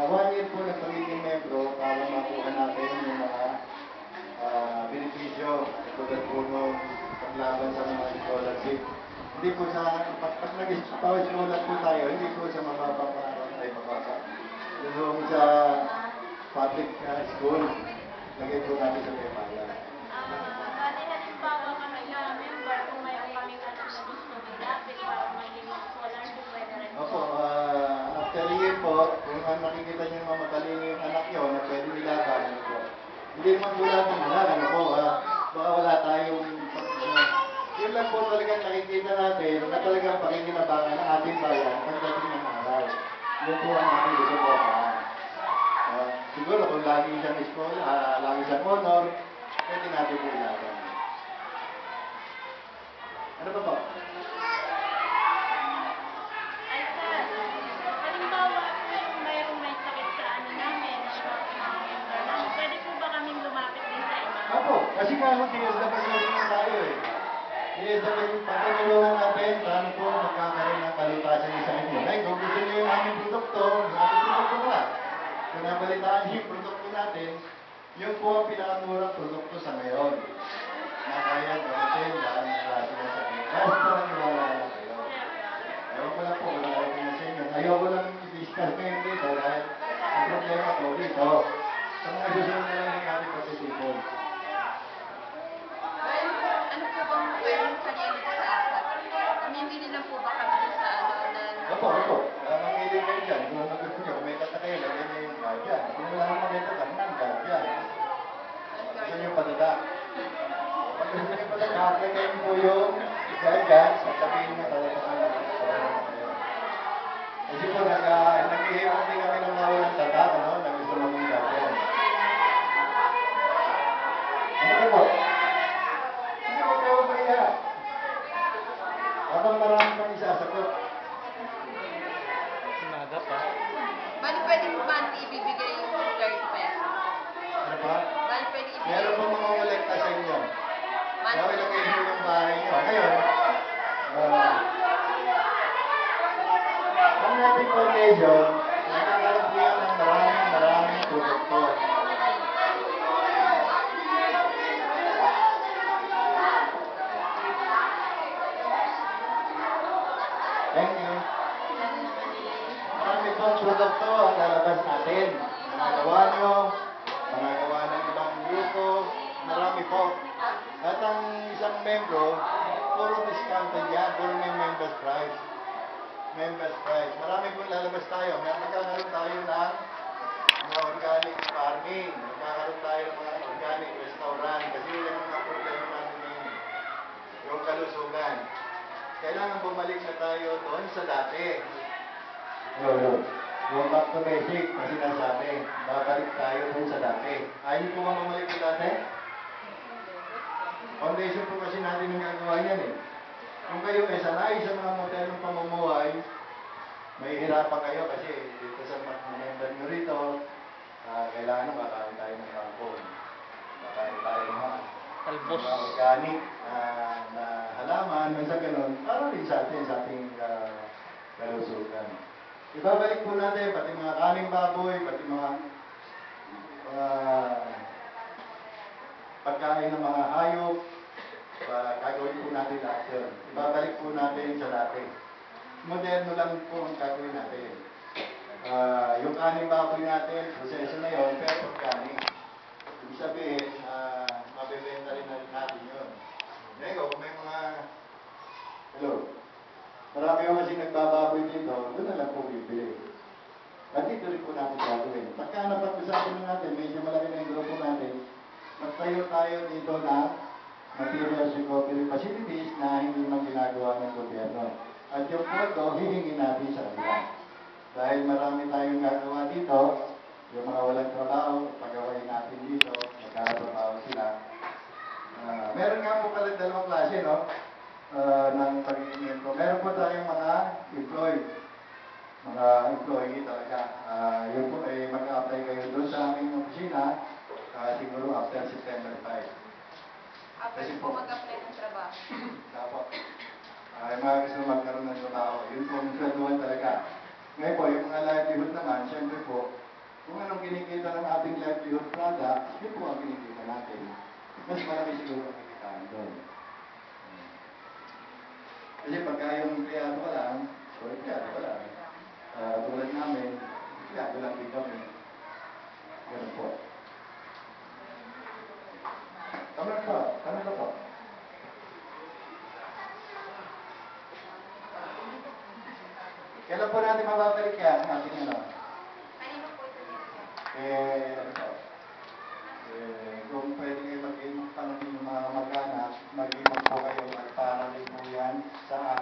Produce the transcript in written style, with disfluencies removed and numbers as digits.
1 year po ng pagiging membro para makuha natin yung mga benepisyo tulad po nung paglaban sa mga scholarship. Hindi po sa, pag nag-scholar po tayo, hindi po sa mababa ay mababa. Yung sa public school, lagay po natin sa Pepala. Bali, halimbawa kami na member, kung mayroon kami na gusto maglapit para maging scholarship, pwede rin po. Opo, after year po, kung nakikita niyo naman magaling yung anak niyo na pwede nilaban, ano po. Hindi naman po natin ano po, baka wala tayong yun lang po talagang nakikita natin na talagang pakikinabangan ng ating bayan pagdating ng araw. Yun po ang ating gusto po. Siguro kung lagi siyang school, lagi siyang honor, pwede natin po ilaban. Ano pa po? Ay, sir, halimbawa po yung mayroong may sakit sa ano namin, ng mga member namin, pwede po ba kaming lumapit din sa inyo? Opo, kasi nga ho, DSWD tayo eh. DSWD, pagkakuluhan natin, paano po magkakaroon ng kalutasan yung sakit mo. Ay, kung gusto niyo yung aming produkto, nga. Kung nabalitaan niyo yung produkto natin, yun po ang pinakamurang produkto sa ngayon. Na kaya gamitin dahil ng klase ng sakit. Basta niwala na kayo. Ewan ko lang po, wala kayo na sa inyo. Ayoko lang i-discuss ngayon dito dahil ang problema po dito. Sa mga susunod na lang ng ating pagtitipon. Ano po bang pwedeng sabihin dito sa apat? Namimili lang po ba kami sa ano na... Opo. Mamili kayo dyan. Kung gusto nyo, kung may kata kayo, lagyan nyo yung card dyan. Kung wala naman dito, tanong card dyan. Gusto nyo padada. Pag gusto nyo padada, apply kayo po yung card dyan. Sasabihin nyo talaga kayo. Kasi po, nag-ihirap din kami ng mga walang tata, ano? Nag-gusto mo ng card dyan. Ano po? Hindi ko kayo maya. Habang marami pang isasagot. Naga pa. Bali pwedeng monthly ibibigay yung 30 pesos. Ano pa? Bali pwedeng ibigay Meron po mga kolekta sa inyo. monthly. Kaya ilagay nyo yung bahay nyo. Ngayon, ang nating foundation, nagkakaroon po yan ng maraming produkto. Thank you. Marami pong produkto ang lalabas natin. Mga gawa nyo, mga gawa ng ibang grupo, marami po. At ang isang membro, puro discounted yan, puro may members price. Members price. Marami pong lalabas tayo. Magkakaroon tayo ng mga organic farming. Magkakaroon tayo ng mga organic restaurant. Kasi yun ang mga problema natin ngayon. Yung kalusugan. Kailangan bumalik na tayo doon sa dati. Yung back to basic, kasi nasabi, babalik tayo doon sa dati. Ayaw po ba mamalik sa dati? Foundation po kasi natin ang gagawa yan eh. Kung kayo ay sanay sa mga modelong pamumuhay, may hirapan kayo kasi dito sa member nyo rito, kailangan makain tayo ng kampon. Makain tayo ng Talbos. mga organic na halaman, sa ganun, para rin sa ating kalusugan. Ibabalik po natin pati mga kaning baboy, pati mga pagkain ng mga hayop, gagawin po natin lahat yun. Ibabalik po natin sa dati. Moderno lang po ang gagawin natin. Yung kaning baboy natin, proseso na yun, pero pagkanin. Ibig sabihin, mabibenta rin natin yun. Ngayon, may mga... Hello? Marami yung kasi nagbababoy dito, doon na lang po bibili. At dito rin po natin gagawin. Pagka napag-usapan na natin, medyo malaki na yung grupo natin, magtayo tayo dito na materials recovery facilities na hindi man ginagawa ng gobyerno. At yung pondo, hihingin natin sa kanila. Dahil marami tayong gagawa dito, yung mga walang trabaho, pagawain natin dito, magkakatrabaho sila. Meron nga po pala dalawang klase, no? Ng pag-iingat ko. Meron po tayong mga employed. Mga employee talaga. Yun po ay mag-a-apply kayo doon sa aming opisina, siguro after September 5. After po mag-apply ng trabaho. Tapo. Yung mga gusto magkaroon ng trabaho. Yun po ang swelduhan talaga. Ngayon po, yung mga livelihood naman, siyempre po, Kung anong kinikita ng ating livelihood product, yun po ang kinikita natin. Mas malaki siguro ang kikitaan doon. Kasi pagka yung empleyado ka lang, o empleyado ka lang, tulad namin, empleyado lang din kami. Ganun po. Tama po. Tama po. Kailan po natin mababalik yan? Ating ano? Kanino po ito niya? Ano po? Kung pwede kayo mag-imok pa ng mga mag-anak, mag-imok po kayo at para rin po yan sa